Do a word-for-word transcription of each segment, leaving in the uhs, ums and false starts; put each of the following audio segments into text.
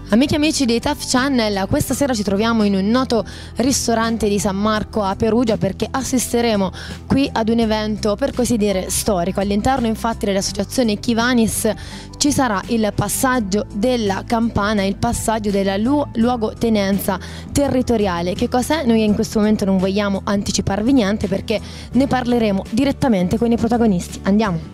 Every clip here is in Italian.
Amiche e amici di Tough Channel, questa sera ci troviamo in un noto ristorante di San Marco a Perugia perché assisteremo qui ad un evento per così dire storico. All'interno infatti dell'associazione Kivanis ci sarà il passaggio della campana, il passaggio della lu luogotenenza territoriale. Che cos'è? Noi in questo momento non vogliamo anticiparvi niente perché ne parleremo direttamente con i protagonisti. Andiamo!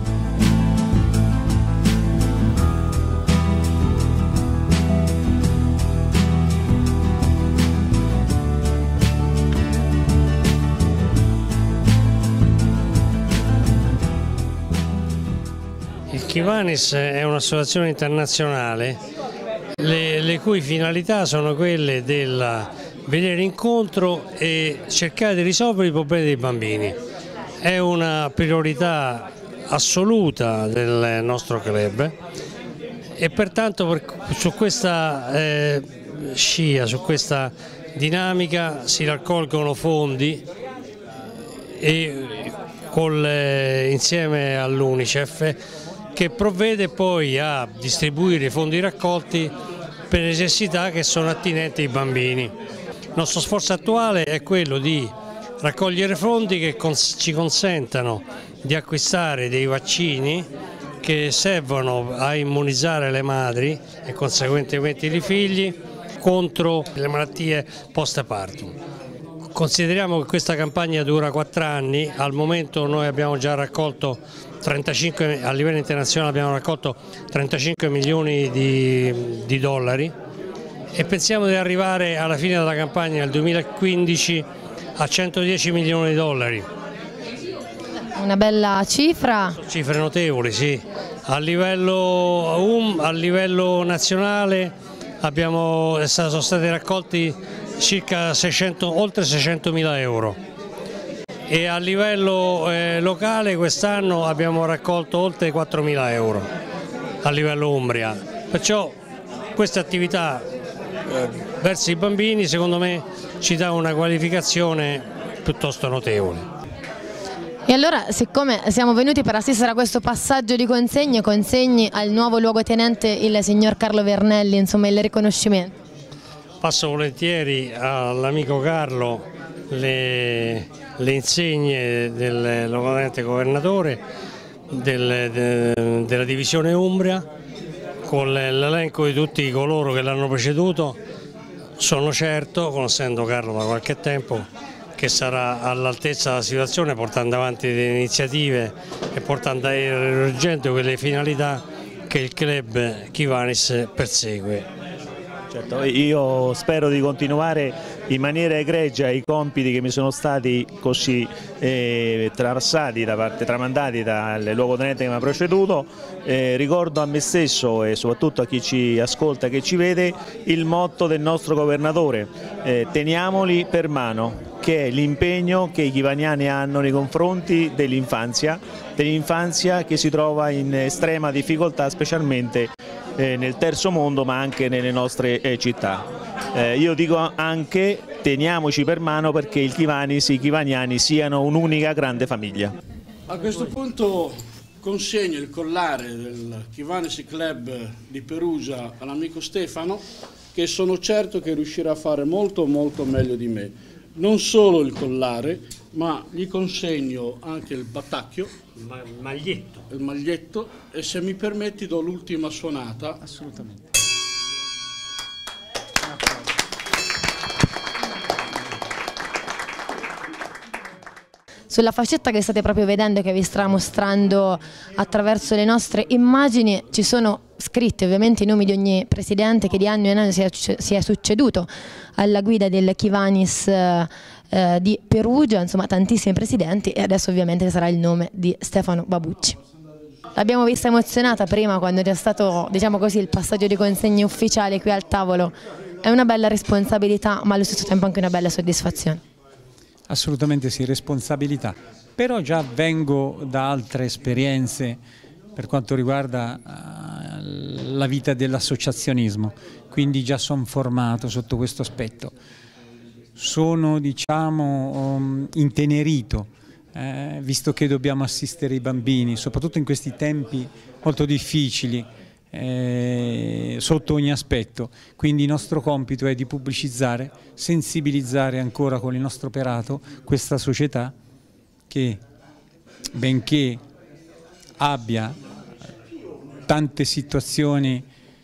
Il Kivanis è un'associazione internazionale le, le cui finalità sono quelle del venire incontro e cercare di risolvere i problemi dei bambini. È una priorità assoluta del nostro club e pertanto per, su questa eh, scia, su questa dinamica si raccolgono fondi e col, eh, insieme all'UNICEF, che provvede poi a distribuire i fondi raccolti per necessità che sono attinenti ai bambini. Il nostro sforzo attuale è quello di raccogliere fondi che cons- ci consentano di acquistare dei vaccini che servono a immunizzare le madri e conseguentemente i figli contro le malattie post-partum. Consideriamo che questa campagna dura quattro anni, al momento noi abbiamo già raccolto trentacinque, a livello internazionale abbiamo raccolto trentacinque milioni di, di dollari e pensiamo di arrivare alla fine della campagna nel duemilaquindici a centodieci milioni di dollari. Una bella cifra. Cifre notevoli, sì. A livello, um, a livello nazionale abbiamo, sono stati raccolti circa seicento, oltre seicentomila euro. E a livello eh, locale quest'anno abbiamo raccolto oltre quattromila euro a livello Umbria, perciò questa attività eh, verso i bambini secondo me ci dà una qualificazione piuttosto notevole. E allora, siccome siamo venuti per assistere a questo passaggio di consegne, consegni al nuovo luogotenente il signor Carlo Vernelli, insomma il riconoscimento. Passo volentieri all'amico Carlo le, le insegne del luogotenente governatore del, de, della divisione Umbria con l'elenco di tutti coloro che l'hanno preceduto. Sono certo, conoscendo Carlo da qualche tempo, che sarà all'altezza della situazione portando avanti delle iniziative e portando a raggiungere quelle finalità che il club Kivanis persegue. Certo, io spero di continuare in maniera egregia i compiti che mi sono stati così eh, trapassati da parte, tramandati dal luogotenente che mi ha preceduto. Eh, ricordo a me stesso e soprattutto a chi ci ascolta, che ci vede, il motto del nostro governatore: eh, teniamoli per mano, che è l'impegno che i kivaniani hanno nei confronti dell'infanzia, dell'infanzia che si trova in estrema difficoltà, specialmente eh, nel terzo mondo ma anche nelle nostre eh, città. Eh, io dico anche teniamoci per mano perché il Kivanis, i kivaniani siano un'unica grande famiglia. A questo punto consegno il collare del Kivanis Club di Perugia all'amico Stefano, che sono certo che riuscirà a fare molto molto meglio di me. Non solo il collare, ma gli consegno anche il battacchio, Ma, maglietto. il maglietto, e se mi permetti do l'ultima suonata. Assolutamente. Sulla fascetta che state proprio vedendo, che vi sta mostrando attraverso le nostre immagini, ci sono scritti ovviamente i nomi di ogni presidente che di anno in anno si è, si è succeduto alla guida del Kivanis eh, eh, di Perugia, insomma tantissimi presidenti, e adesso ovviamente sarà il nome di Stefano Babucci. L'abbiamo vista emozionata prima quando c'è stato, diciamo così, il passaggio di consegne ufficiale qui al tavolo. È una bella responsabilità ma allo stesso tempo anche una bella soddisfazione. Assolutamente sì, responsabilità, però già vengo da altre esperienze per quanto riguarda uh, la vita dell'associazionismo, quindi già sono formato sotto questo aspetto. Sono, diciamo, um, intenerito, eh, visto che dobbiamo assistere i bambini, soprattutto in questi tempi molto difficili, eh, sotto ogni aspetto. Quindi il nostro compito è di pubblicizzare, sensibilizzare ancora con il nostro operato questa società che, benché abbia tante situazioni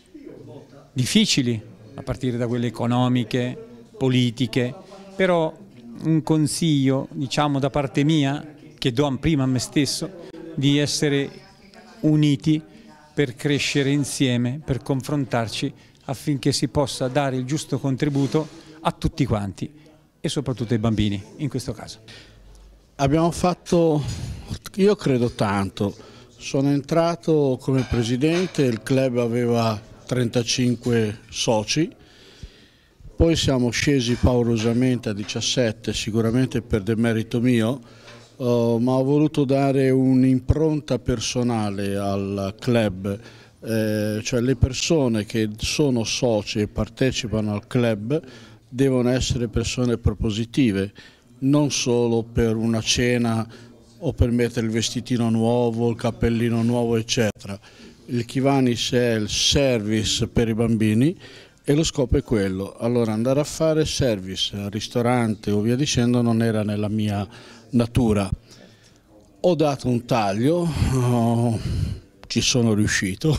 difficili, a partire da quelle economiche, politiche, però un consiglio, diciamo, da parte mia, che do prima a me stesso, di essere uniti per crescere insieme, per confrontarci, affinché si possa dare il giusto contributo a tutti quanti e soprattutto ai bambini in questo caso. Abbiamo fatto, io credo tanto, sono entrato come presidente, il club aveva trentacinque soci, poi siamo scesi paurosamente a diciassette, sicuramente per demerito mio, uh, ma ho voluto dare un'impronta personale al club, eh, cioè le persone che sono soci e partecipano al club devono essere persone propositive, non solo per una cena o per mettere il vestitino nuovo, il cappellino nuovo, eccetera. Il Kiwanis è il service per i bambini e lo scopo è quello. Allora andare a fare service al ristorante o via dicendo non era nella mia natura. Ho dato un taglio, oh, ci sono riuscito,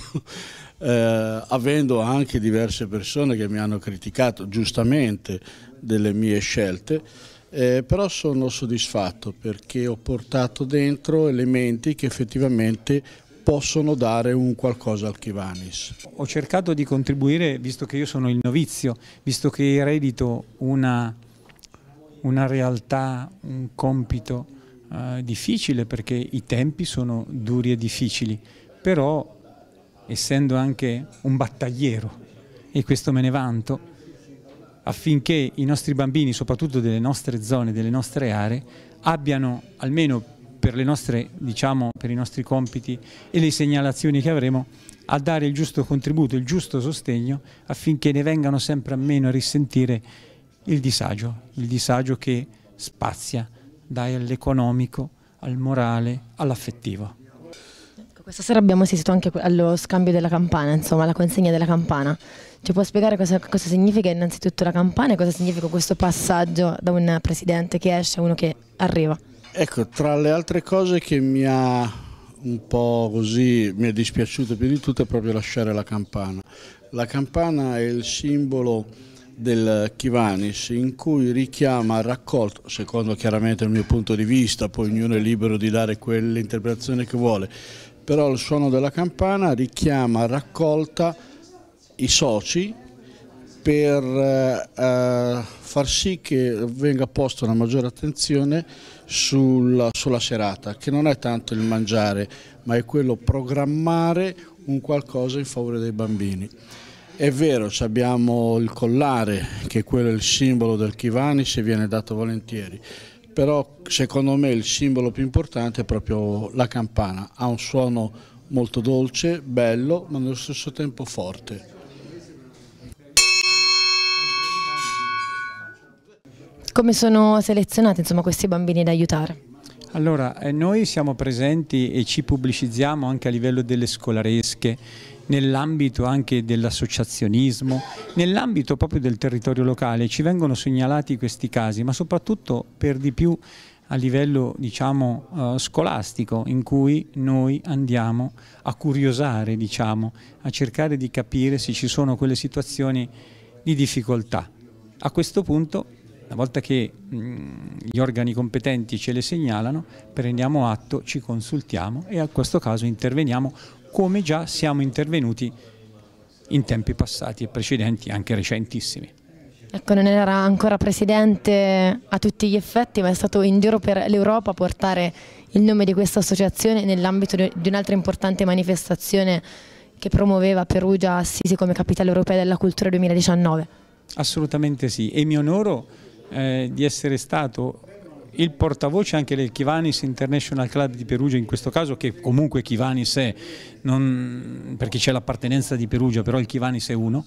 eh, avendo anche diverse persone che mi hanno criticato giustamente delle mie scelte, eh, però sono soddisfatto perché ho portato dentro elementi che effettivamente possono dare un qualcosa al Kiwanis. Ho cercato di contribuire, visto che io sono il novizio, visto che eredito una, una realtà, un compito eh, difficile, perché i tempi sono duri e difficili, però essendo anche un battagliero, e questo me ne vanto, affinché i nostri bambini, soprattutto delle nostre zone, delle nostre aree, abbiano almeno per le nostre, diciamo, per i nostri compiti e le segnalazioni che avremo, a dare il giusto contributo, il giusto sostegno, affinché ne vengano sempre a meno a risentire il disagio, il disagio che spazia dall'economico al morale all'affettivo. Questa sera abbiamo assistito anche allo scambio della campana, insomma, alla consegna della campana. Ci può spiegare cosa, cosa significa innanzitutto la campana e cosa significa questo passaggio da un presidente che esce a uno che arriva? Ecco, tra le altre cose che mi ha un po' così, mi è dispiaciuto più di tutto è proprio lasciare la campana. La campana è il simbolo del Kiwanis, in cui richiama raccolto, secondo chiaramente il mio punto di vista, poi ognuno è libero di dare quell'interpretazione che vuole, però il suono della campana richiama raccolta i soci per eh, far sì che venga posta una maggiore attenzione sulla, sulla serata, che non è tanto il mangiare, ma è quello programmare un qualcosa in favore dei bambini. È vero, abbiamo il collare, che quello è il simbolo del Kiwanis e viene dato volentieri, però secondo me il simbolo più importante è proprio la campana. Ha un suono molto dolce, bello, ma nello stesso tempo forte. Come sono selezionati, insomma, questi bambini da aiutare? Allora, eh, noi siamo presenti e ci pubblicizziamo anche a livello delle scolaresche, nell'ambito anche dell'associazionismo, nell'ambito proprio del territorio locale. Ci vengono segnalati questi casi, ma soprattutto per di più a livello, diciamo, uh, scolastico, in cui noi andiamo a curiosare, diciamo, a cercare di capire se ci sono quelle situazioni di difficoltà. A questo punto, una volta che mh, gli organi competenti ce le segnalano, prendiamo atto, ci consultiamo e a questo caso interveniamo come già siamo intervenuti in tempi passati e precedenti, anche recentissimi. Ecco, non era ancora presidente a tutti gli effetti, ma è stato in giro per l'Europa a portare il nome di questa associazione nell'ambito di un'altra importante manifestazione che promuoveva Perugia Assisi come capitale europea della cultura duemiladiciannove. Assolutamente sì, e mi onoro eh, di essere stato il portavoce anche del Kiwanis International Club di Perugia, in questo caso, che comunque Kiwanis è, non, perché c'è l'appartenenza di Perugia, però il Kiwanis è uno,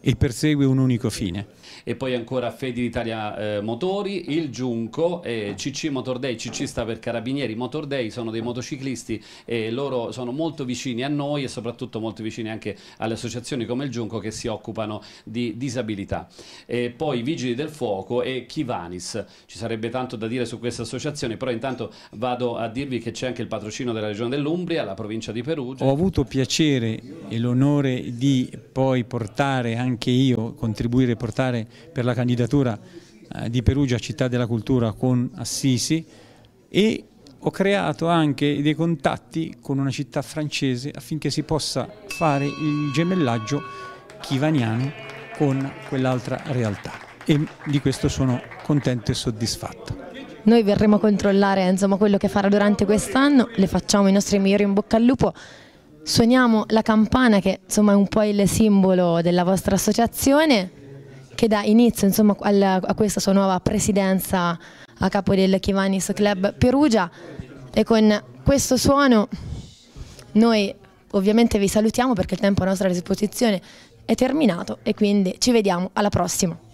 e persegue un unico fine. E poi ancora Fedi Italia eh, Motori, il Giunco, eh, C C Motor Day, C C sta per Carabinieri Motor Day, sono dei motociclisti e loro sono molto vicini a noi e soprattutto molto vicini anche alle associazioni come il Giunco che si occupano di disabilità. E poi Vigili del Fuoco e Kivanis, ci sarebbe tanto da dire su queste associazioni, però intanto vado a dirvi che c'è anche il patrocinio della Regione dell'Umbria, la provincia di Perugia. Ho avuto piacere e l'onore di poi portare anche io, contribuire a portare per la candidatura eh, di Perugia Città della Cultura con Assisi, e ho creato anche dei contatti con una città francese affinché si possa fare il gemellaggio chivaniano con quell'altra realtà, e di questo sono contento e soddisfatto. Noi verremo a controllare insomma quello che farà durante quest'anno, le facciamo i nostri migliori in bocca al lupo, suoniamo la campana che insomma è un po' il simbolo della vostra associazione, che dà inizio insomma a questa sua nuova presidenza a capo del Kivanis Club Perugia, e con questo suono noi ovviamente vi salutiamo perché il tempo a nostra disposizione è terminato e quindi ci vediamo alla prossima.